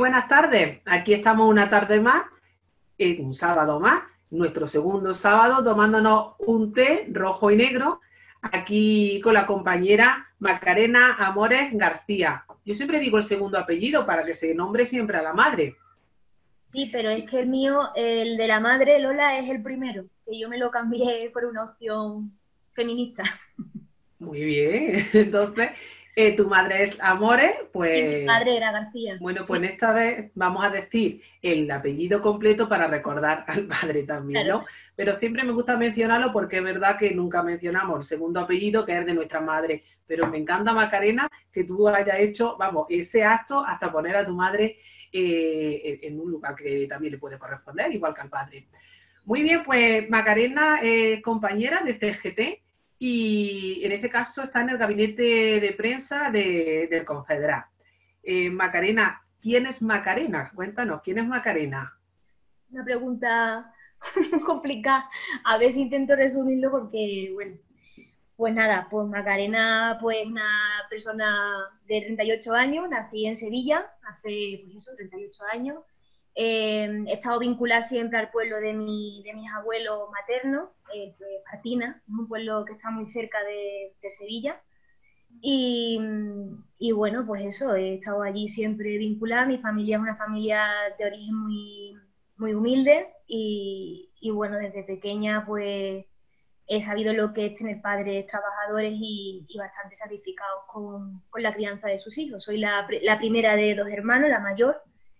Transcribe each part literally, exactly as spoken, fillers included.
buenas tardes. Aquí estamos una tarde más, eh, un sábado más, nuestro segundo sábado, tomándonos un té rojo y negro, aquí con la compañera Macarena Amores García. Yo siempre digo el segundo apellido para que se nombre siempre a la madre. Sí, pero es que el mío, el de la madre Lola, es el primero, que yo me lo cambié por una opción feminista. Muy bien, entonces, eh, tu madre es Amores, Y mi pues... padre era García. Bueno, pues Sí, esta vez vamos a decir el apellido completo para recordar al padre también, claro. ¿no? Pero siempre me gusta mencionarlo porque es verdad que nunca mencionamos el segundo apellido, que es de nuestra madre. Pero me encanta, Macarena, que tú hayas hecho, vamos, ese acto hasta poner a tu madre eh, en un lugar que también le puede corresponder, igual que al padre. Muy bien, pues Macarena es compañera de C G T y en este caso está en el gabinete de prensa de, del Confederal. Eh, Macarena, ¿quién es Macarena? Cuéntanos, ¿quién es Macarena? Una pregunta complicada. A ver si intento resumirlo porque, bueno, pues nada, pues Macarena, pues una persona de treinta y ocho años, nací en Sevilla hace, pues eso, treinta y ocho años. Eh, he estado vinculada siempre al pueblo de, mi, de mis abuelos maternos, eh, pues Partina, es un pueblo que está muy cerca de, de Sevilla. Y, y, bueno, pues eso, he estado allí siempre vinculada. Mi familia es una familia de origen muy, muy humilde y, y bueno, desde pequeña pues he sabido lo que es tener padres trabajadores y, y bastante sacrificados con, con, la crianza de sus hijos. Soy la, la, primera de dos hermanos, la mayor,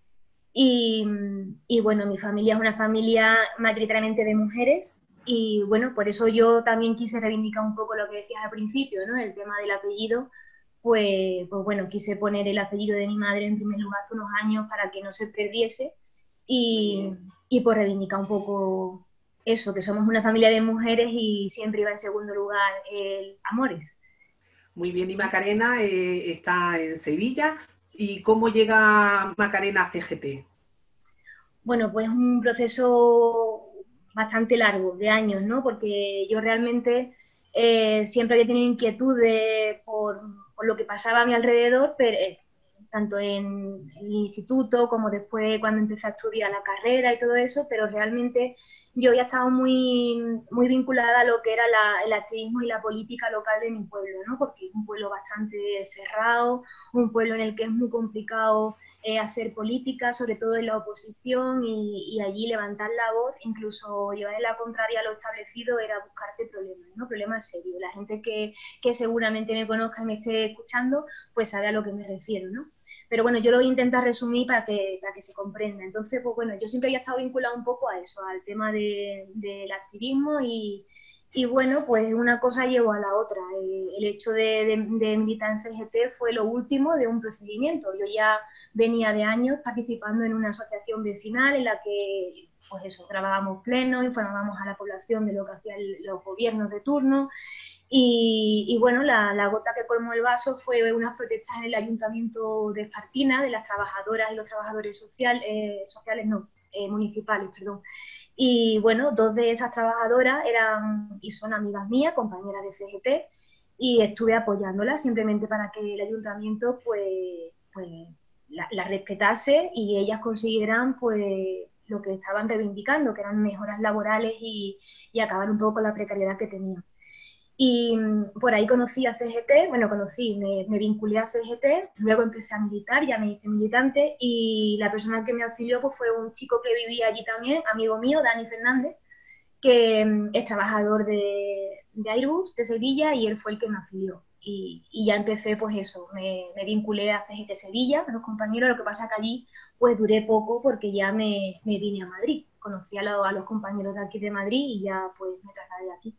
y, y bueno, mi familia es una familia mayoritariamente de mujeres y bueno, por eso yo también quise reivindicar un poco lo que decías al principio, ¿no? El tema del apellido, pues, pues bueno, quise poner el apellido de mi madre en primer lugar hace unos años para que no se perdiese Muy y, bien. y por reivindicar un poco eso, que somos una familia de mujeres y siempre iba en segundo lugar el Amores. Muy bien, y Macarena eh, está en Sevilla. ¿Y cómo llega Macarena a C G T? Bueno, pues un proceso bastante largo, de años, ¿no? Porque yo realmente eh, siempre había tenido inquietudes por, por, lo que pasaba a mi alrededor, pero, eh, tanto en el instituto como después cuando empecé a estudiar la carrera y todo eso, pero realmente yo había estado muy, muy vinculada a lo que era la, el activismo y la política local de mi pueblo, ¿no? Porque es un pueblo bastante cerrado, un pueblo en el que es muy complicado eh, hacer política, sobre todo en la oposición, y, y, allí levantar la voz, incluso llevar en la contraria a lo establecido, era buscarte problemas, ¿no? Problemas serios. La gente que, que seguramente me conozca y me esté escuchando, pues sabe a lo que me refiero, ¿no? Pero bueno, yo lo voy a intentar resumir para que, para que se comprenda. Entonces, pues bueno, yo siempre había estado vinculado un poco a eso, al tema de, del activismo y, y bueno, pues una cosa llevó a la otra. Eh, el hecho de, de, de militar en C G T fue lo último de un procedimiento. Yo ya venía de años participando en una asociación vecinal en la que, pues eso, grabábamos plenos, informábamos a la población de lo que hacían los gobiernos de turno. Y, y bueno, la, la, gota que colmó el vaso fue unas protestas en el ayuntamiento de Espartina, de las trabajadoras y los trabajadores social, eh, sociales, no, eh, municipales, perdón. Y bueno, dos de esas trabajadoras eran y son amigas mías, compañeras de C G T, y estuve apoyándolas simplemente para que el ayuntamiento pues, pues la, la respetase y ellas consiguieran pues lo que estaban reivindicando, que eran mejoras laborales y, y acabar un poco con la precariedad que tenían. Y por ahí conocí a C G T, bueno, conocí, me, me vinculé a C G T, luego empecé a militar, ya me hice militante, y la persona que me afilió pues, fue un chico que vivía allí también, amigo mío, Dani Fernández, que um, es trabajador de, de Airbus, de Sevilla, y él fue el que me afilió. Y, y ya empecé, pues eso, me, me, vinculé a C G T Sevilla, a los compañeros, lo que pasa que allí pues duré poco porque ya me, me vine a Madrid, conocí a, lo, a los compañeros de aquí de Madrid y ya pues me trasladé aquí.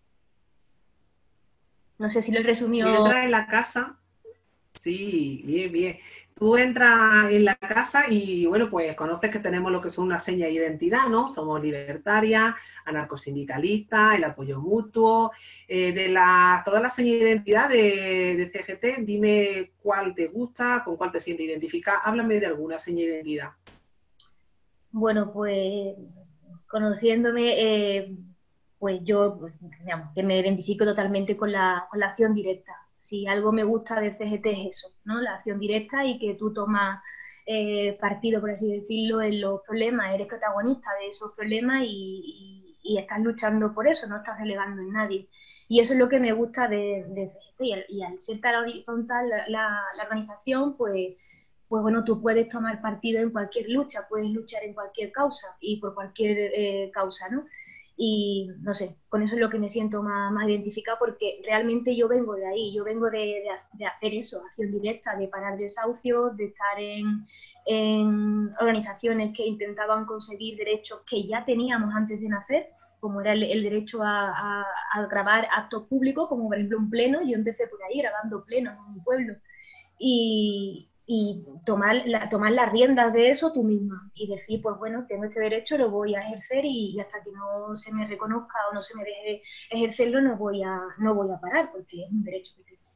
No sé si lo Tú resumió. entras en la casa, sí, bien, bien. Tú entras en la casa y, bueno, pues conoces que tenemos lo que son una seña de identidad, ¿no? Somos libertarias, anarcosindicalistas, el apoyo mutuo. Eh, de la, todas las señas de identidad de, de C G T, dime cuál te gusta, con cuál te sientes identificada. Háblame de alguna seña de identidad. Bueno, pues conociéndome, eh, pues yo, pues, digamos, que me identifico totalmente con la, con la acción directa. Si algo me gusta de C G T es eso, ¿no? La acción directa y que tú tomas eh, partido, por así decirlo, en los problemas, eres protagonista de esos problemas y, y, y estás luchando por eso, no estás delegando en nadie. Y eso es lo que me gusta de, de C G T, y al, y al ser tan horizontal la, la, la organización, pues, pues bueno, tú puedes tomar partido en cualquier lucha, puedes luchar en cualquier causa y por cualquier eh, causa, ¿no? Y no sé, con eso es lo que me siento más, más identificada, porque realmente yo vengo de ahí, yo vengo de, de, de hacer eso, acción directa, de parar desahucios, de estar en, en organizaciones que intentaban conseguir derechos que ya teníamos antes de nacer, como era el, el derecho a, a, a grabar actos públicos, como por ejemplo un pleno. Yo empecé por ahí grabando plenos en mi pueblo, y, y tomar, la, tomar las riendas de eso tú misma y decir, pues bueno, tengo este derecho, lo voy a ejercer y, y hasta que no se me reconozca o no se me deje ejercerlo, no voy a, no voy a parar, porque es un derecho que tengo.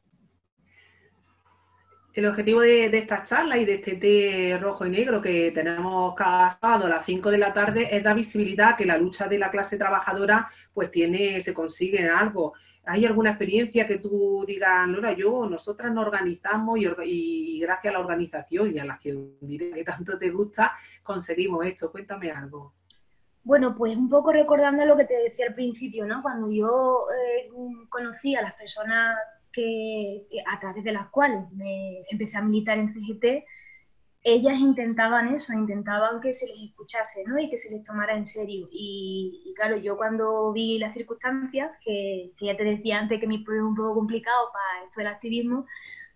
El objetivo de, de estas charlas y de este té rojo y negro que tenemos cada sábado a las cinco de la tarde es dar visibilidad a que la lucha de la clase trabajadora pues tiene, se consigue en algo. ¿Hay alguna experiencia que tú digas, Nora, yo, nosotras nos organizamos y, y gracias a la organización y a la acción directa que tanto te gusta, conseguimos esto? Cuéntame algo. Bueno, pues un poco recordando lo que te decía al principio, ¿no? Cuando yo eh, conocí a las personas que, que a través de las cuales me empecé a militar en C G T, ellas intentaban eso, intentaban que se les escuchase, ¿no? Y que se les tomara en serio. Y, y claro, yo cuando vi las circunstancias, que, que ya te decía antes que mi pueblo es un poco complicado para esto del activismo,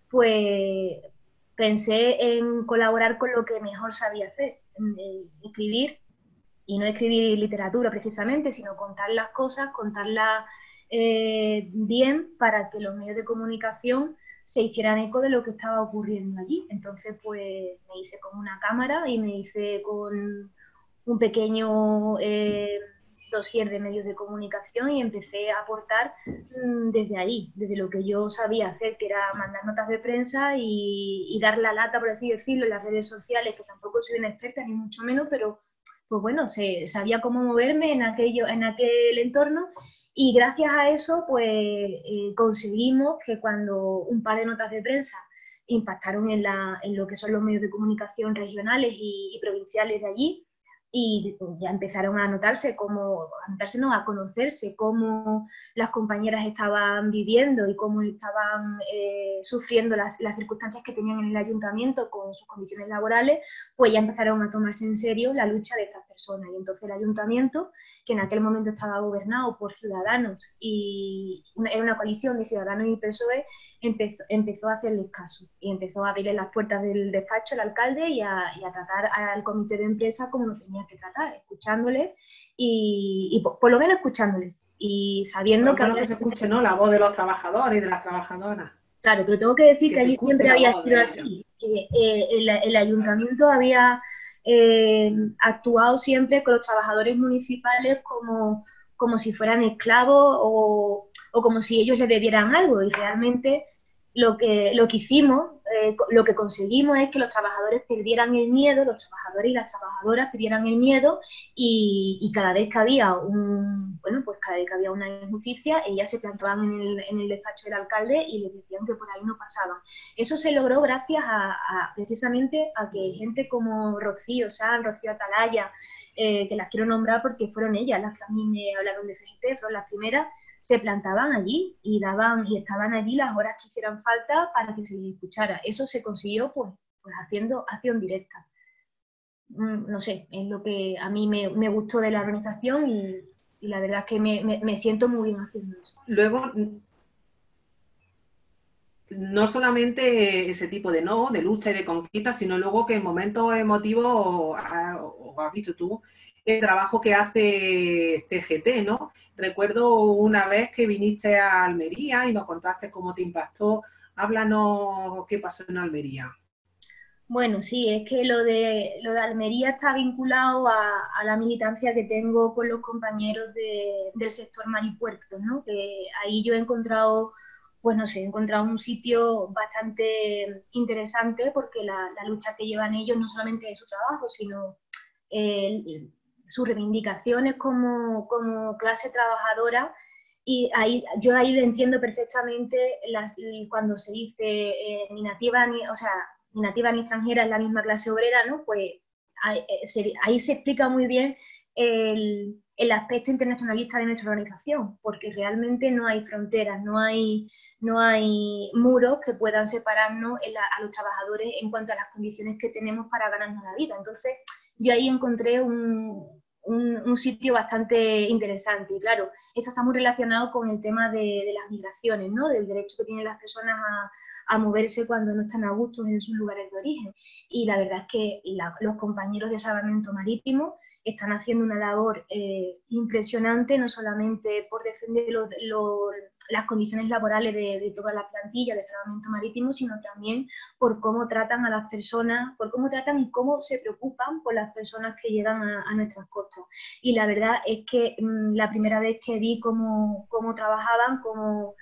pues pensé en colaborar con lo que mejor sabía hacer, en, en escribir, y no escribir literatura precisamente, sino contar las cosas, contarlas eh, bien, para que los medios de comunicación se hicieran eco de lo que estaba ocurriendo allí. Entonces, pues me hice con una cámara y me hice con un pequeño eh, dossier de medios de comunicación y empecé a aportar mmm, desde ahí, desde lo que yo sabía hacer, que era mandar notas de prensa y, y dar la lata, por así decirlo, en las redes sociales, que tampoco soy una experta ni mucho menos, pero pues bueno, se, sabía cómo moverme en, aquello, en aquel entorno, y gracias a eso pues eh, conseguimos que cuando un par de notas de prensa impactaron en, la, en lo que son los medios de comunicación regionales y, y provinciales de allí, y ya empezaron a notarse cómo, a notarse, no, a conocerse cómo las compañeras estaban viviendo y cómo estaban eh, sufriendo las, las circunstancias que tenían en el ayuntamiento con sus condiciones laborales, pues ya empezaron a tomarse en serio la lucha de estas personas. Y entonces el ayuntamiento, que en aquel momento estaba gobernado por Ciudadanos y era una coalición de Ciudadanos y P S O E, empezó, empezó a hacerles caso y empezó a abrirle las puertas del despacho al alcalde y a, y a tratar al comité de empresa como lo tenía que tratar, escuchándole y, y por, por lo menos escuchándole y sabiendo Bueno, que... bueno que se escuche, ¿no?, la voz de los trabajadores y de las trabajadoras. Claro, pero tengo que decir Que que se allí escuche siempre la había voz sido de ellos. así, que eh, el, el ayuntamiento había eh, actuado siempre con los trabajadores municipales como, como si fueran esclavos o, o como si ellos le debieran algo, y realmente lo que, lo que hicimos, eh, lo que conseguimos es que los trabajadores perdieran el miedo, los trabajadores y las trabajadoras perdieran el miedo, y, y cada vez que había un, bueno, pues cada vez que había una injusticia, ellas se plantaban en el, en el despacho del alcalde y les decían que por ahí no pasaban. Eso se logró gracias a, a precisamente a que gente como Rocío Sanz, Rocío Atalaya, eh, que las quiero nombrar porque fueron ellas las que a mí me hablaron de C G T, fueron las primeras, se plantaban allí y daban y estaban allí las horas que hicieran falta para que se les escuchara. Eso se consiguió pues, pues haciendo acción directa. Mm, no sé, es lo que a mí me, me gustó de la organización, y, y la verdad es que me, me, me siento muy bien haciendo eso. Luego, no solamente ese tipo de no, de lucha y de conquista, sino luego que en momentos emotivos has visto tú el trabajo que hace C G T, ¿no? Recuerdo una vez que viniste a Almería y nos contaste cómo te impactó. Háblanos qué pasó en Almería. Bueno, sí, es que lo de, lo de Almería está vinculado a, a la militancia que tengo con los compañeros de, del sector mar y puertos, ¿no? Que ahí yo he encontrado, pues no sé, he encontrado un sitio bastante interesante, porque la, la lucha que llevan ellos no solamente es su trabajo, sino eh, sus reivindicaciones como, como clase trabajadora. Y ahí, yo ahí entiendo perfectamente las, cuando se dice eh, ni nativa, ni, o sea, ni nativa ni extranjera en la misma clase obrera, ¿no? Pues ahí se, ahí se explica muy bien el, el aspecto internacionalista de nuestra organización, porque realmente no hay fronteras, no hay, no hay muros que puedan separarnos en la, a los trabajadores en cuanto a las condiciones que tenemos para ganarnos la vida. Entonces, yo ahí encontré un, un, un sitio bastante interesante. Y claro, esto está muy relacionado con el tema de, de las migraciones, ¿no? Del derecho que tienen las personas a, a moverse cuando no están a gusto en sus lugares de origen. Y la verdad es que la, los compañeros de Salvamento Marítimo están haciendo una labor eh, impresionante, no solamente por defender lo, lo, las condiciones laborales de, de toda la plantilla de Salvamento Marítimo, sino también por cómo tratan a las personas, por cómo tratan y cómo se preocupan por las personas que llegan a, a nuestras costas. Y la verdad es que mmm, la primera vez que vi cómo, cómo trabajaban, cómo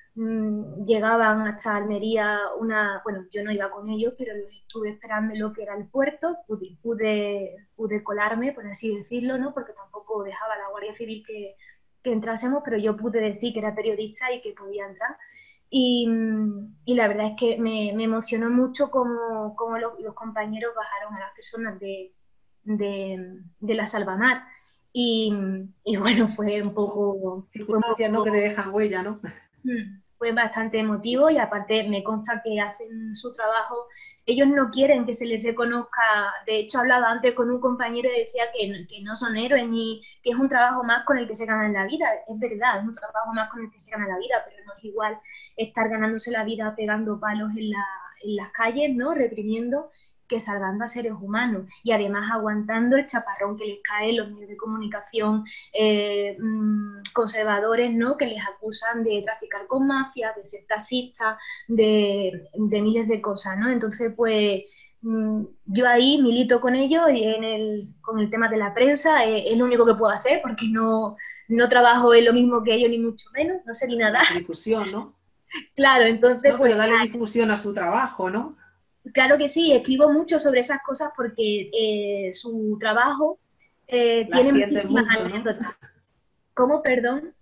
mmm, llegaban hasta Almería, una, bueno, yo no iba con ellos, pero los estuve esperando en lo que era el puerto, pude, pude, pude colarme, por así decirlo, ¿no? Porque tampoco dejaba la Guardia Civil que, que entrásemos, pero yo pude decir que era periodista y que podía entrar. Y, y la verdad es que me, me emocionó mucho cómo, cómo los, los compañeros bajaron a las personas de, de, de la Salvamar. Y, y bueno, fue un poco... Fue un Circunstancias, ¿no? poco Que te dejan huella, ¿no? Fue bastante emotivo y aparte me consta que hacen su trabajo. Ellos no quieren que se les reconozca. De hecho, hablaba antes con un compañero y decía que, que no son héroes ni que es un trabajo más con el que se ganan la vida. Es verdad, es un trabajo más con el que se gana la vida, pero no es igual estar ganándose la vida pegando palos en, la, en las calles, ¿no? Reprimiendo, que salvando a seres humanos y además aguantando el chaparrón que les cae los medios de comunicación eh, mmm, conservadores, ¿no? Que les acusan de traficar con mafias, de ser taxistas, de, de miles de cosas, ¿no? Entonces, pues mmm, yo ahí milito con ellos y en el, con el tema de la prensa eh, es lo único que puedo hacer porque no, no trabajo en lo mismo que ellos ni mucho menos, no sé ni nada. La difusión, ¿no? Claro, entonces No, pues... pero dale difusión a su trabajo, ¿no? Claro que sí, escribo mucho sobre esas cosas porque eh, su trabajo eh, La tiene sientes muchísimas mucho, ¿no? anécdotas. ¿Cómo, perdón?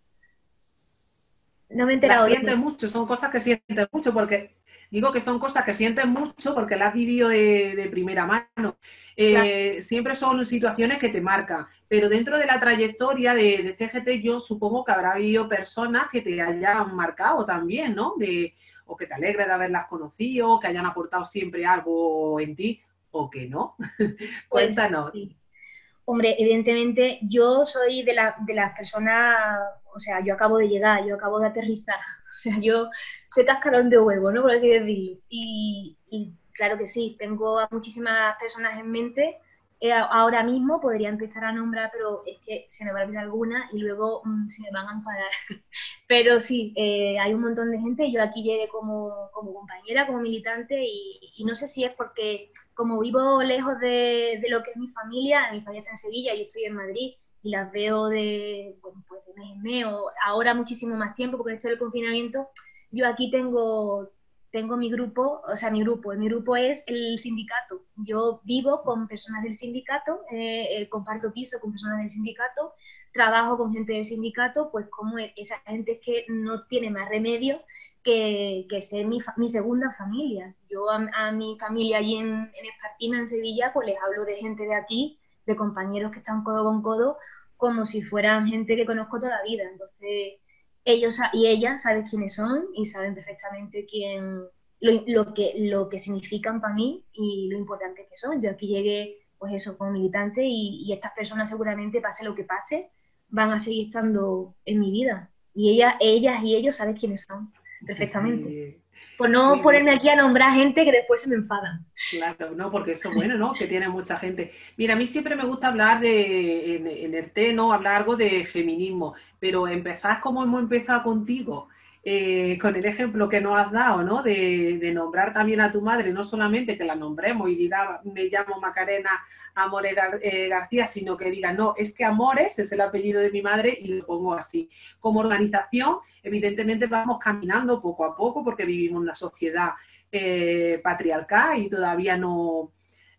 No me he La enterado sientes bien. mucho, son cosas que sientes mucho, porque digo que son cosas que sientes mucho porque las has vivido de, de primera mano. Claro, Eh, siempre son situaciones que te marcan, pero dentro de la trayectoria de, de C G T yo supongo que habrá habido personas que te hayan marcado también, ¿no? De, o que te alegres de haberlas conocido, que hayan aportado siempre algo en ti, o que no. pues Cuéntanos. sí. Hombre, evidentemente yo soy de, la, de las personas, o sea, yo acabo de llegar, yo acabo de aterrizar, o sea, yo soy cascarón de huevo, ¿no? Por así decirlo. Y, y claro que sí, tengo a muchísimas personas en mente. Eh, ahora mismo podría empezar a nombrar, pero es que se me va a olvidar alguna y luego mmm, se me van a enfadar. Pero sí, eh, hay un montón de gente. Yo aquí llegué como, como compañera, como militante y, y, no sé si es porque como vivo lejos de, de, lo que es mi familia, mi familia está en Sevilla y yo estoy en Madrid y las veo de, bueno, pues de mes en mes o ahora muchísimo más tiempo porque esto del confinamiento, yo aquí tengo, tengo mi grupo, o sea, mi grupo, mi grupo es el sindicato. Yo vivo con personas del sindicato, eh, comparto piso con personas del sindicato, trabajo con gente del sindicato, pues como esa gente que no tiene más remedio que, que ser mi, mi, segunda familia. Yo a, a mi familia allí en, en Espartina, en Sevilla, pues les hablo de gente de aquí, de compañeros que están codo con codo, como si fueran gente que conozco toda la vida. Entonces, ellos y ellas saben quiénes son y saben perfectamente quién, lo, lo, que, lo que significan para mí y lo importante que son. Yo aquí llegué, pues eso, como militante y, y estas personas seguramente, pase lo que pase, van a seguir estando en mi vida. Y ella, ellas y ellos saben quiénes son perfectamente. Muy bien. Por no Muy ponerme bien. aquí a nombrar gente que después se me enfadan. Claro, no, porque eso es bueno, ¿no? Que tiene mucha gente. Mira, a mí siempre me gusta hablar de, en, en el T, ¿no? Hablar algo de feminismo, pero empezar como hemos empezado contigo, eh, con el ejemplo que nos has dado, ¿no? De, de nombrar también a tu madre, no solamente que la nombremos y diga, me llamo Macarena Amores Gar eh, García, sino que diga, no, es que Amores es el apellido de mi madre y lo pongo así. Como organización, evidentemente vamos caminando poco a poco porque vivimos en una sociedad Eh, patriarcal y todavía no,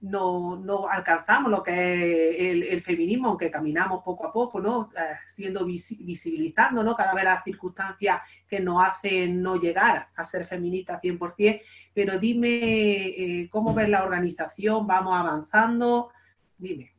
no, no alcanzamos lo que es el, el feminismo, aunque caminamos poco a poco, ¿no? Eh, siendo vis, visibilizando, ¿no? Cada vez las circunstancias que nos hacen no llegar a ser feministas cien por cien, pero dime eh, cómo ves la organización, vamos avanzando, dime.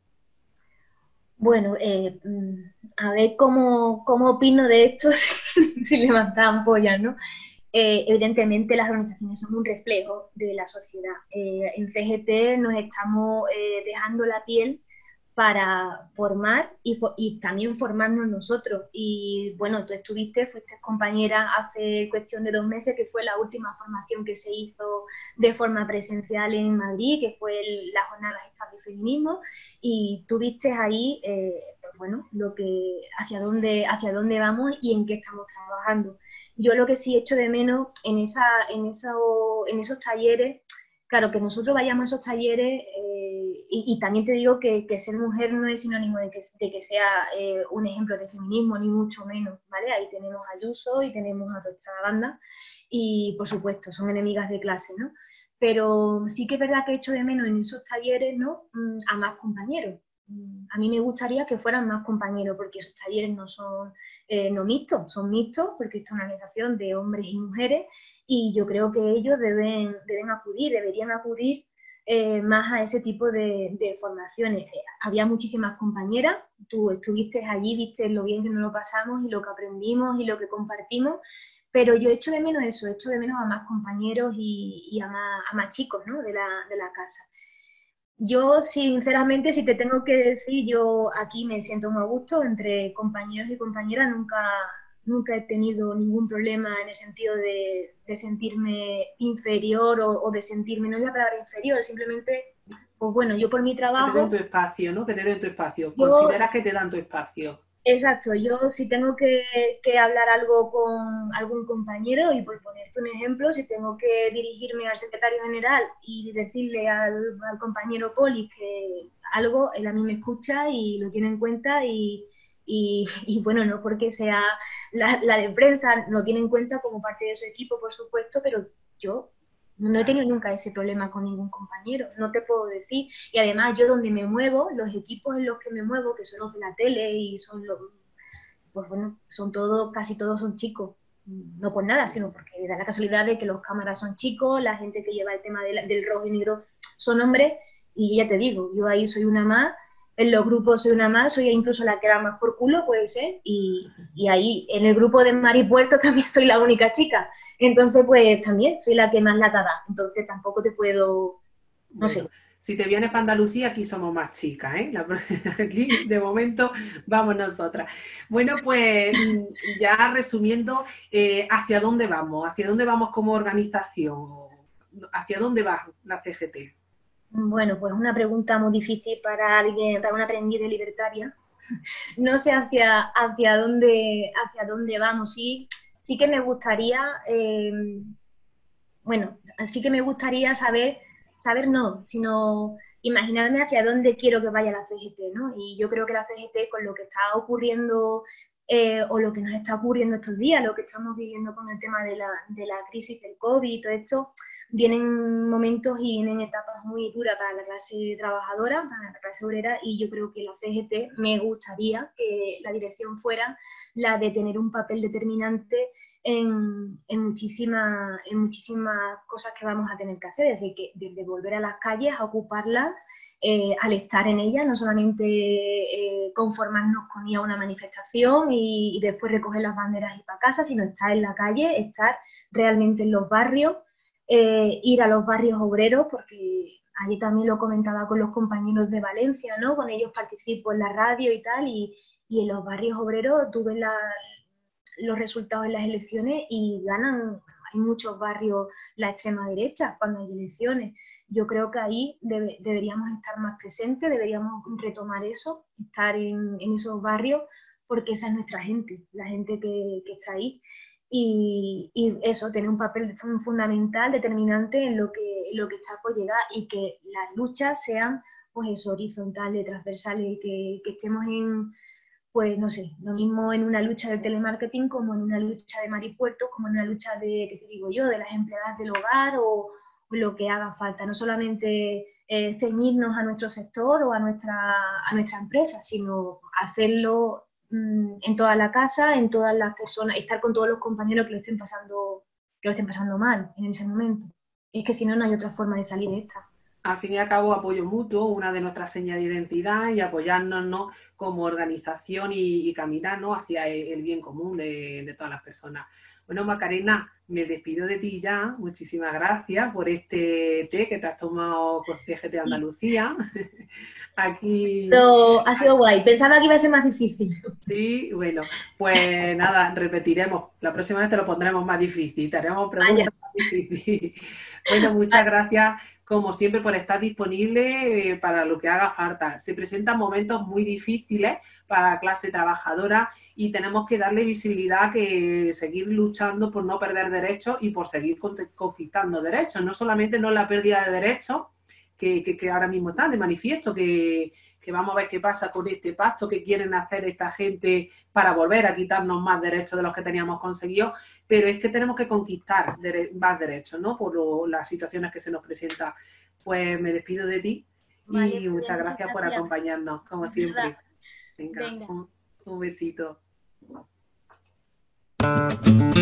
Bueno, eh, a ver cómo, cómo opino de esto si levantan ampollas, ¿no? Eh, evidentemente las organizaciones son un reflejo de la sociedad. Eh, en C G T nos estamos eh, dejando la piel para formar y, fo y también formarnos nosotros. Y bueno, tú estuviste, fuiste compañera hace cuestión de dos meses, que fue la última formación que se hizo de forma presencial en Madrid, que fue el, la jornada de feminismo, y tú viste ahí, eh, pues bueno, lo que, hacia dónde, hacia dónde vamos y en qué estamos trabajando. Yo lo que sí echo de menos en, esa, en, eso, en esos talleres, claro, que nosotros vayamos a esos talleres, eh, y, y también te digo que, que ser mujer no es sinónimo de que, de que sea eh, un ejemplo de feminismo, ni mucho menos, ¿vale? Ahí tenemos a Ayuso y tenemos a toda esta banda, y por supuesto, son enemigas de clase, ¿no? Pero sí que es verdad que echo de menos en esos talleres, ¿no? A más compañeros. A mí me gustaría que fueran más compañeros, porque esos talleres no son eh, no mixtos, son mixtos, porque esta es una organización de hombres y mujeres, y yo creo que ellos deben, deben acudir, deberían acudir eh, más a ese tipo de, de formaciones. Eh, había muchísimas compañeras, tú estuviste allí, viste lo bien que nos lo pasamos y lo que aprendimos y lo que compartimos, pero yo echo de menos eso, echo de menos a más compañeros y, y a, más, a más chicos, ¿no? de, la, de la casa. Yo, sinceramente, si te tengo que decir, yo aquí me siento muy a gusto entre compañeros y compañeras, nunca, nunca he tenido ningún problema en el sentido de, de sentirme inferior o, o de sentirme, no es la palabra inferior, simplemente, pues bueno, yo por mi Que te den trabajo, tu espacio, ¿no? Que te den tu espacio. yo Consideras que te dan tu espacio. exacto, yo si tengo que, que, hablar algo con algún compañero, y por ponerte un ejemplo, si tengo que dirigirme al secretario general y decirle al, al compañero Poli que algo, él a mí me escucha y lo tiene en cuenta, y, y, y bueno, no porque sea la, la de prensa, lo tiene en cuenta como parte de su equipo, por supuesto, pero yo no he tenido nunca ese problema con ningún compañero, no te puedo decir. Y además yo donde me muevo, los equipos en los que me muevo, que son los de la tele y son los, pues bueno, son todos, casi todos son chicos. No por nada, sino porque da la casualidad de que los cámaras son chicos, la gente que lleva el tema del, del rojo y negro son hombres, y ya te digo, yo ahí soy una más, en los grupos soy una más, soy incluso la que da más por culo, puede ser, y, y ahí en el grupo de Mari Puerto también soy la única chica. Entonces, pues también soy la que más lata da. Entonces tampoco te puedo, no bueno, sé. Si te vienes para Andalucía, aquí somos más chicas, ¿eh? La, aquí, de momento, vamos nosotras. Bueno, pues ya resumiendo, eh, ¿hacia dónde vamos? ¿Hacia dónde vamos como organización? ¿Hacia dónde va la C G T? Bueno, pues una pregunta muy difícil para alguien, para una aprendiz de libertaria. No sé hacia, hacia, dónde, hacia dónde vamos. Sí, sí que me gustaría, eh, bueno, sí que me gustaría saber, saber no, sino imaginarme hacia dónde quiero que vaya la C G T, ¿no? Y yo creo que la C G T, con lo que está ocurriendo eh, o lo que nos está ocurriendo estos días, lo que estamos viviendo con el tema de la, de la crisis del COVID y todo esto, vienen momentos y vienen etapas muy duras para la clase trabajadora, para la clase obrera, y yo creo que la C G T, me gustaría que la dirección fuera la de tener un papel determinante en, en, muchísimas, en muchísimas cosas que vamos a tener que hacer, desde, que, desde volver a las calles, a ocuparlas, eh, al estar en ellas, no solamente eh, conformarnos con ir a una manifestación y, y después recoger las banderas y para casa, sino estar en la calle, estar realmente en los barrios, eh, ir a los barrios obreros, porque allí también lo comentaba con los compañeros de Valencia, ¿no? Con ellos participo en la radio y tal, y, y en los barrios obreros tuve la, los resultados en las elecciones y ganan, hay muchos barrios la extrema derecha cuando hay elecciones. Yo creo que ahí debe, deberíamos estar más presentes, deberíamos retomar eso, estar en, en esos barrios, porque esa es nuestra gente, la gente que, que está ahí. Y, y eso, tener un papel fundamental, determinante en lo que, en lo que está por llegar, y que las luchas sean, pues eso, horizontales, transversales, que, que estemos en, pues no sé, lo mismo en una lucha de telemarketing como en una lucha de maripuertos, como en una lucha de, ¿qué te digo yo?, de las empleadas del hogar o, o lo que haga falta. No solamente eh, ceñirnos a nuestro sector o a nuestra, a nuestra empresa, sino hacerlo mmm, en toda la casa, en todas las personas, estar con todos los compañeros que lo estén pasando, que lo estén pasando mal en ese momento. Es que si no, no hay otra forma de salir de esta. Al fin y al cabo, apoyo mutuo, una de nuestras señas de identidad, y apoyarnos, ¿no?, como organización y, y caminar, ¿no?, hacia el, el bien común de, de todas las personas. Bueno, Macarena, me despido de ti ya. Muchísimas gracias por este té que te has tomado con C G T Andalucía. Aquí... Pero ha sido guay. Pensaba que iba a ser más difícil. Sí, bueno, pues nada, repetiremos. La próxima vez te lo pondremos más difícil, te haremos preguntas Vaya. más difíciles. Bueno, muchas gracias, como siempre, por estar disponible eh, para lo que haga falta. Se presentan momentos muy difíciles para la clase trabajadora y tenemos que darle visibilidad, que seguir luchando por no perder derechos y por seguir conquistando derechos. No solamente no la pérdida de derechos, que, que, que ahora mismo están de manifiesto, que... que vamos a ver qué pasa con este pacto que quieren hacer esta gente para volver a quitarnos más derechos de los que teníamos conseguidos, pero es que tenemos que conquistar más derechos, ¿no?, por lo, las situaciones que se nos presentan. Pues me despido de ti Vale, y muchas muchas gracias por gracias. acompañarnos, como siempre. Venga, Venga. un, un besito.